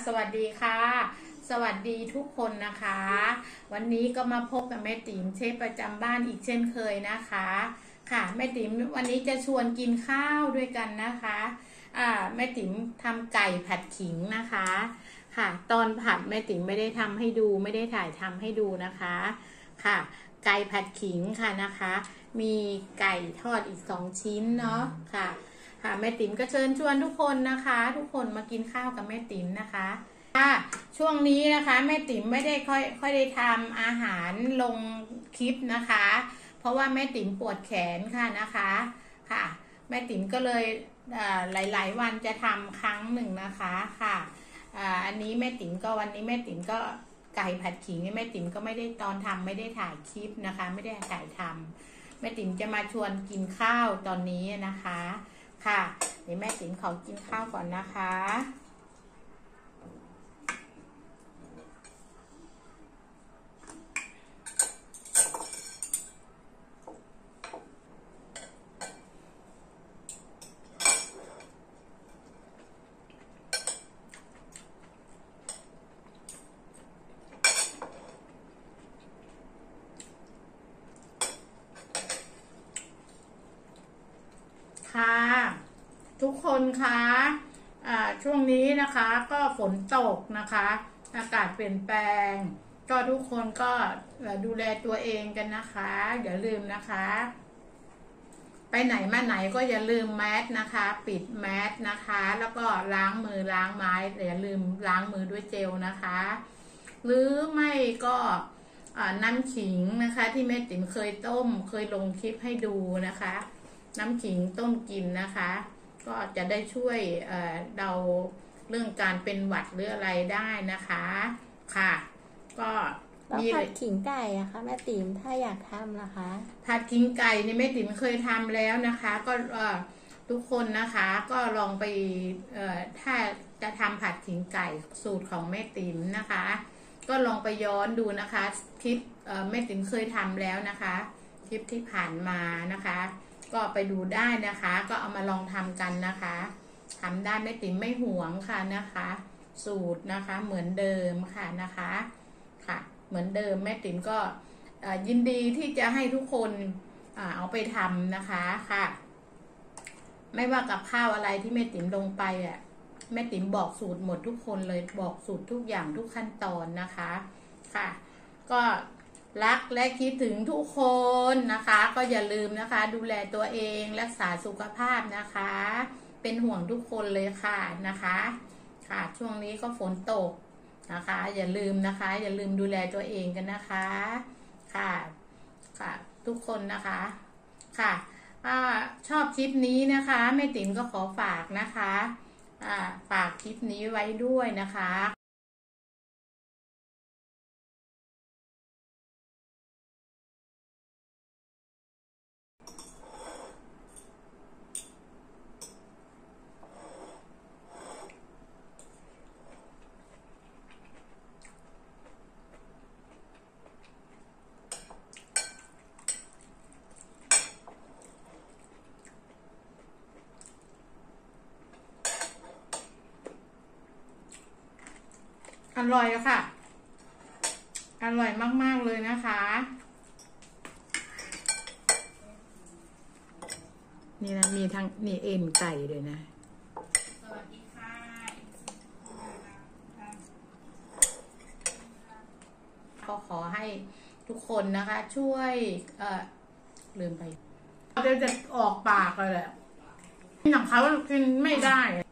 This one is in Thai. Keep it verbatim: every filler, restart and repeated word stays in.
สวัสดีค่ะสวัสดีทุกคนนะคะวันนี้ก็มาพบกับแม่ติ๋มเชฟประจำบ้านอีกเช่นเคยนะคะค่ะแม่ติ๋มวันนี้จะชวนกินข้าวด้วยกันนะคะอ่าแม่ติ๋มทำไก่ผัดขิงนะคะค่ะตอนผัดแม่ติ๋มไม่ได้ทำให้ดูไม่ได้ถ่ายทำให้ดูนะคะค่ะไก่ผัดขิงค่ะนะคะมีไก่ทอดอีกสองชิ้นเนาะค่ะค่ะแม่ติ๋มก็เชิญชวนทุกคนนะคะทุกคนมากินข้าวกับแม่ติ๋มนะคะค่ะช่วงนี้นะคะแม่ติ๋มไม่ได้ค่อยค่อยได้ทำอาหารลงคลิปนะคะเพราะว่าแม่ติ๋มปวดแขนค่ะนะคะค่ะแม่ติ๋มก็เลยหลายๆวันจะทำครั้งหนึ่งนะคะค่ะอันนี้แม่ติ๋มก็วันนี้แม่ติ๋มก็ไก่ผัดขิงแม่ติ๋มก็ไม่ได้ตอนทำไม่ได้ถ่ายคลิปนะคะไม่ได้ถ่ายทำแม่ติ๋มจะมาชวนกินข้าวตอนนี้นะคะค่ะเดี๋ยวแม่ติ๋มขอกินข้าวก่อนนะคะค่ะทุกคนคะช่วงนี้นะคะก็ฝนตกนะคะอากาศเปลี่ยนแปลงก็ทุกคนก็ดูแลตัวเองกันนะคะอย่าลืมนะคะไปไหนมาไหนก็อย่าลืมแมสนะคะปิดแมสนะคะแล้วก็ล้างมือล้างไม้อย่าลืมล้างมือด้วยเจลนะคะหรือไม่ก็น้ำขิงนะคะที่แม่ติ๋มเคยต้มเคยลงคลิปให้ดูนะคะน้ำขิงต้มกินนะคะก็จะได้ช่วยเดาเรื่องการเป็นหวัดหรืออะไรได้นะคะค่ะก็มีผัดขิงไก่อะคะแม่ติ๋มถ้าอยากทำนะคะผัดขิงไก่นี่แม่ติ๋มเคยทำแล้วนะคะก็ทุกคนนะคะก็ลองไปถ้าจะทำผัดขิงไก่สูตรของแม่ติ๋มนะคะก็ลองไปย้อนดูนะคะคลิปแม่ติ๋มเคยทำแล้วนะคะคลิปที่ผ่านมานะคะก็ไปดูได้นะคะก็เอามาลองทำกันนะคะทำได้แม่ติ๋มไม่หวงค่ะนะคะสูตรนะคะเหมือนเดิมค่ะนะคะค่ะเหมือนเดิมแม่ติ๋มก็ยินดีที่จะให้ทุกคนเอาไปทำนะคะค่ะไม่ว่ากับข้าวอะไรที่แม่ติ๋มลงไปอ่ะแม่ติ๋มบอกสูตรหมดทุกคนเลยบอกสูตรทุกอย่างทุกขั้นตอนนะคะค่ะก็รักและคิดถึงทุกคนนะคะก็อย่าลืมนะคะดูแลตัวเองรักษาสุขภาพนะคะเป็นห่วงทุกคนเลยค่ะนะคะค่ะช่วงนี้ก็ฝนตกนะคะอย่าลืมนะคะอย่าลืมดูแลตัวเองกันนะคะค่ะค่ะทุกคนนะคะค่ะชอบคลิปนี้นะคะแม่ติ๋มก็ขอฝากนะคะฝากคลิปนี้ไว้ด้วยนะคะอร่อยค่ะอร่อยมากๆเลยนะคะนี่นะมีทั้งนี่เอ็นไก่ด้วยนะสวัสดีค่ะก็ขอให้ทุกคนนะคะช่วยเอ่อลืมไปเดี๋ยวจะออกปากเลยแหละหนังเขากินไม่ได้